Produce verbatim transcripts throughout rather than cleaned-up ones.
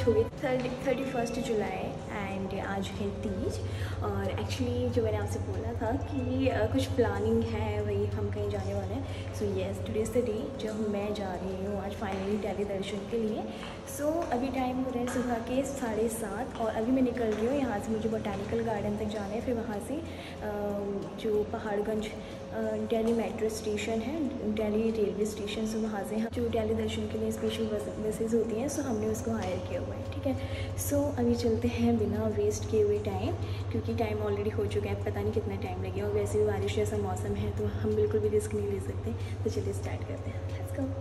हो गई thirty thirty first July and आज है तीज। और एक्चुअली जो मैंने आपसे बोला था कि uh, कुछ प्लानिंग है, वही हम कहीं जाने वाले हैं। So yes, today is the day जब मैं जा रही हूँ आज फाइनली दिल्ली दर्शन के लिए। सो so, अभी टाइम हो रहा है सुबह के साढ़े सात और अभी मैं निकल रही हूँ यहाँ से। मुझे बोटानिकल गार्डन तक जाना है, फिर वहाँ से uh, जो पहाड़गंज दिल्ली मेट्रो स्टेशन है, दिल्ली रेलवे स्टेशन, से वहाँ से हम जो दिल्ली दर्शन के लिए स्पेशल बसेस होती हैं, सो हमने उसको हायर किया हुआ है। ठीक है, सो अभी चलते हैं बिना वेस्ट किए हुए टाइम, क्योंकि टाइम ऑलरेडी हो चुका है, पता नहीं कितना टाइम लगेगा। और वैसे भी बारिश जैसा मौसम है तो हम बिल्कुल भी रिस्क नहीं ले सकते। तो चलिए स्टार्ट करते हैं, लेट्स गो।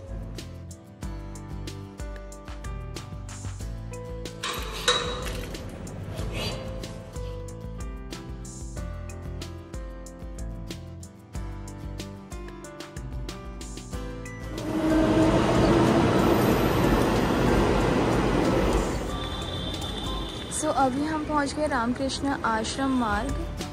तो so, अभी हम पहुंच गए रामकृष्ण आश्रम मार्ग।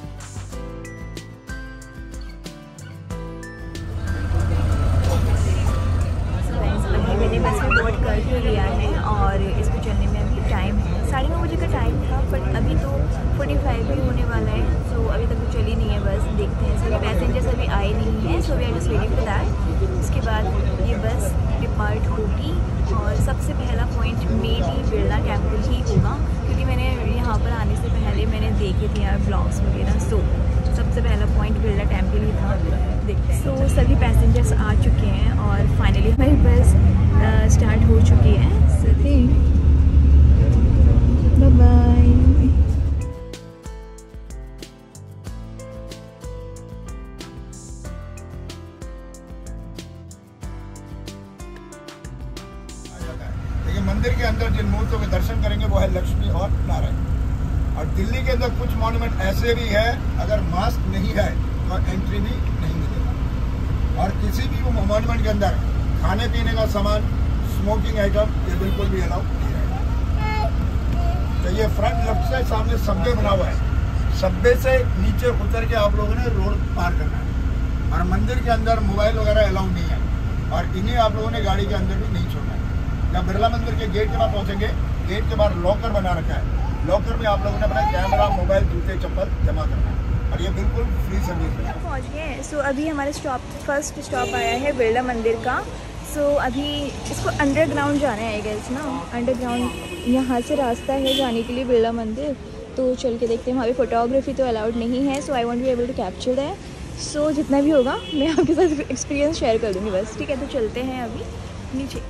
अभी मैंने बस में बोर्ड कर लिया है और इसको चलने में अभी टाइम है, साढ़े नौ बजे का टाइम था, बट अभी तो फोर्टी फाइव भी होने वाला है। सो so, अभी तक तो चली नहीं है बस, देखते हैं। सभी पैसेंजर्स अभी आए नहीं हैं, so we are just waiting for that. उसके बाद ये बस डिपार्ट होगी और सबसे पहला point may be Birla temple ही होगा, क्योंकि मैंने यहाँ पर आने से पहले मैंने देखे थे यार ब्लॉग्स वगैरह। सो so, सबसे पहला पॉइंट बिरला टेम्पल ही था, देखते हैं। सो so, सभी पैसेंजर्स आ चुके हैं और फाइनली हमारी बस स्टार्ट हो चुकी है। So bye bye. मंदिर के अंदर जिन मूर्तियों के दर्शन करेंगे वो है लक्ष्मी और नारायण। और दिल्ली के अंदर कुछ मॉन्यूमेंट ऐसे भी है, अगर मास्क नहीं है तो एंट्री भी नहीं मिलेगा। और किसी भी मॉन्यूमेंट के अंदर खाने पीने का सामान, स्मोकिंग आइटम, ये बिल्कुल भी अलाउ नहीं है। तो ये फ्रंट लेफ्ट से सामने सबवे बना हुआ है, सबवे से नीचे उतर के आप लोगों ने रोड पार करना है। और मंदिर के अंदर मोबाइल वगैरह अलाउ नहीं है, और इन्हें आप लोगों ने गाड़ी के अंदर भी नहीं छोड़ना है। जब बिरला मंदिर के गेट के पास पहुंचेंगे, गेट के बाहर लॉकर बना रखा है, लॉकर में आप लोगों ने अपना कैमरा, मोबाइल, जूते, चप्पल जमा करना है, और ये बिल्कुल फ्री सर्विस है। पहुंच गए हैं। सो अभी हमारे स्टॉप फर्स्ट स्टॉप आया है बिरला मंदिर का। सो so, अभी इसको अंडरग्राउंड जाना है गाइस ना, अंडरग्राउंड यहाँ से रास्ता है जाने के लिए बिरला मंदिर। तो चल के देखते हैं। वहाँ पे फोटोग्राफी तो अलाउड नहीं है, so I won't be able to capture that. So जितना भी होगा मैं आपके साथ एक्सपीरियंस शेयर कर दूँगी बस। ठीक है, तो चलते हैं अभी नीचे।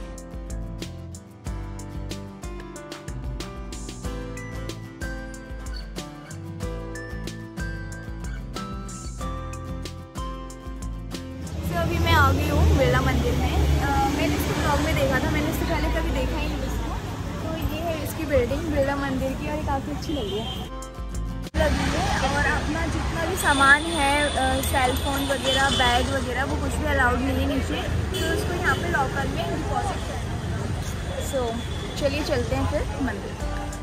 अभी मैं आ गई हूँ बिरला मंदिर में। आ, मैंने इसको ब्लॉग में देखा था, मैंने इससे पहले कभी देखा ही नहीं इसको। तो ये है इसकी बिल्डिंग बिरला मंदिर की, और ये काफ़ी अच्छी लगी है लगी है। और अपना जितना भी सामान है, सेल फोन वगैरह, बैग वगैरह, वो कुछ भी अलाउड नहीं है नीचे, तो उसको यहाँ पे लॉकर में डिपॉजिट करना। सो चलिए चलते हैं फिर मंदिर।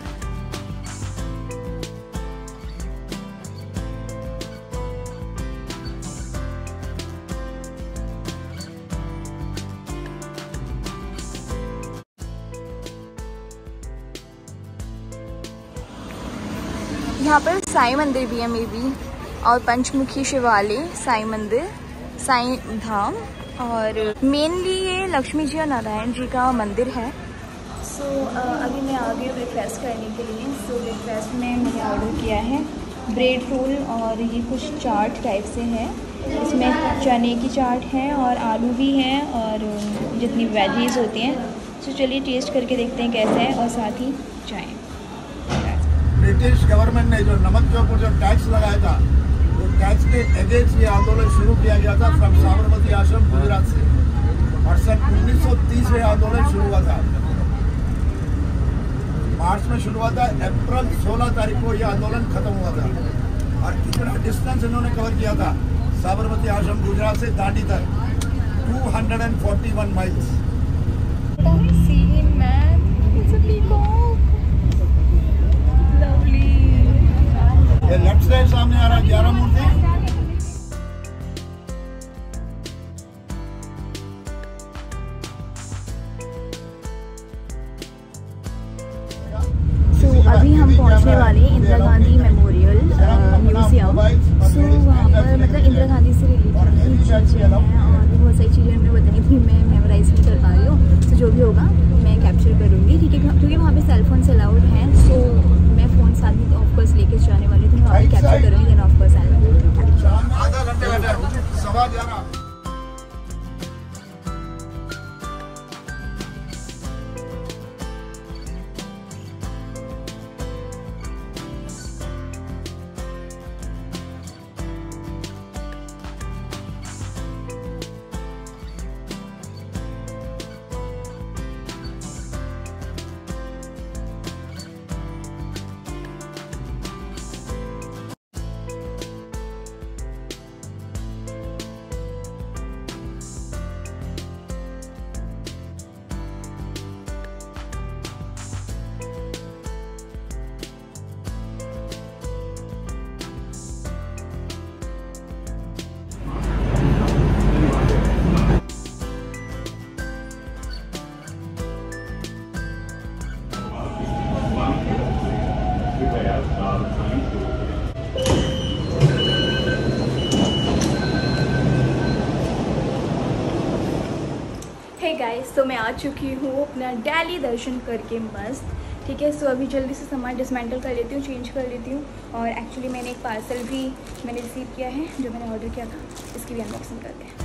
यहाँ पर साईं मंदिर भी है मे बी, और पंचमुखी शिवालय, साईं मंदिर, साईं धाम, और मेनली ये लक्ष्मी जी और नारायण जी का मंदिर है। सो so, uh, अभी मैं आ गई ब्रेकफास्ट करने के लिए। सो so, ब्रेकफास्ट में मैंने ऑर्डर किया है ब्रेड रोल, और ये कुछ चाट टाइप से है। इसमें चने की चाट है और आलू भी है और जितनी वेजीज होती हैं। सो so, चलिए टेस्ट करके देखते हैं कैसा है, और साथ ही चाय। ब्रिटिश गवर्नमेंट ने जो नमक के ऊपर जो टैक्स लगाया था, वो टैक्स के अगेंस्ट ये आंदोलन शुरू किया गया था फ्रॉम साबरमती आश्रम गुजरात से, और सन उन्नीस सौ तीस में आंदोलन शुरू हुआ था। मार्च में शुरू हुआ था, अप्रैल सोलह तारीख को ये आंदोलन खत्म हुआ था। और कितना डिस्टेंस इन्होंने कवर किया था साबरमती आश्रम गुजरात से दांडी तक, two hundred and forty one miles. ये लेफ्ट साइड सामने आ रहा है ग्यारह मूर्ति। अभी हम पहुंचने वाले हैं Indira Gandhi memorial museum. So वहाँ पर मतलब इंदिरा गांधी से रिलेटेड चीज़ें हैं और भी बहुत सारी चीज़ें हमें बतानी थी, मैं मेमोराइज नहीं कर पा रही हूँ। सो जो भी होगा मैं कैप्चर करूँगी, ठीक है, क्योंकि वहाँ पे सेलफोन्स अलाउड हैं। सो मैं फ़ोन साथ में ऑफकोर्स लेके जाने वाली थी, वहाँ पर कैप्चर करूँगी, देन ऑफकोर्स आई आधा घंटे सवा ग्यारह। हे गाइस, तो मैं आ चुकी हूँ अपना दिल्ली दर्शन करके मस्त, ठीक है। सो अभी जल्दी से सामान डिसमेंटल कर लेती हूँ, चेंज कर लेती हूँ। और एक्चुअली मैंने एक पार्सल भी मैंने रिसीव किया है जो मैंने ऑर्डर किया था, इसकी भी अनबॉक्सिंग करते हैं।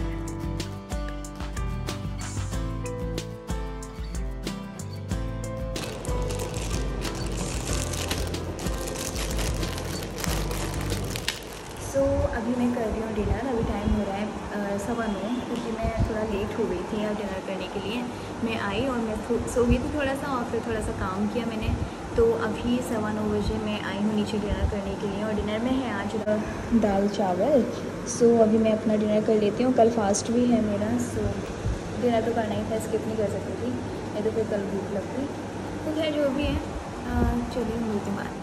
सो so, अभी मैं कर रही हूँ डिनर। अभी टाइम हो रहा है सवा नौ, क्योंकि मैं थोड़ा लेट हो गई थी यहाँ डिनर करने के लिए। मैं आई और मैं सो गई थी थोड़ा सा और फिर थोड़ा सा काम किया मैंने। तो अभी सवा नौ बजे मैं आई हूँ नीचे डिनर करने के लिए और डिनर में है आज दाल चावल। सो so, अभी मैं अपना डिनर कर लेती हूँ, कल फास्ट भी है मेरा। सो so, डिनर तो करना ही था, स्किप नहीं कर सकती थी, नहीं तो फिर कल भूख लगती। तो खैर जो भी है, चलिए मिलती हूँ।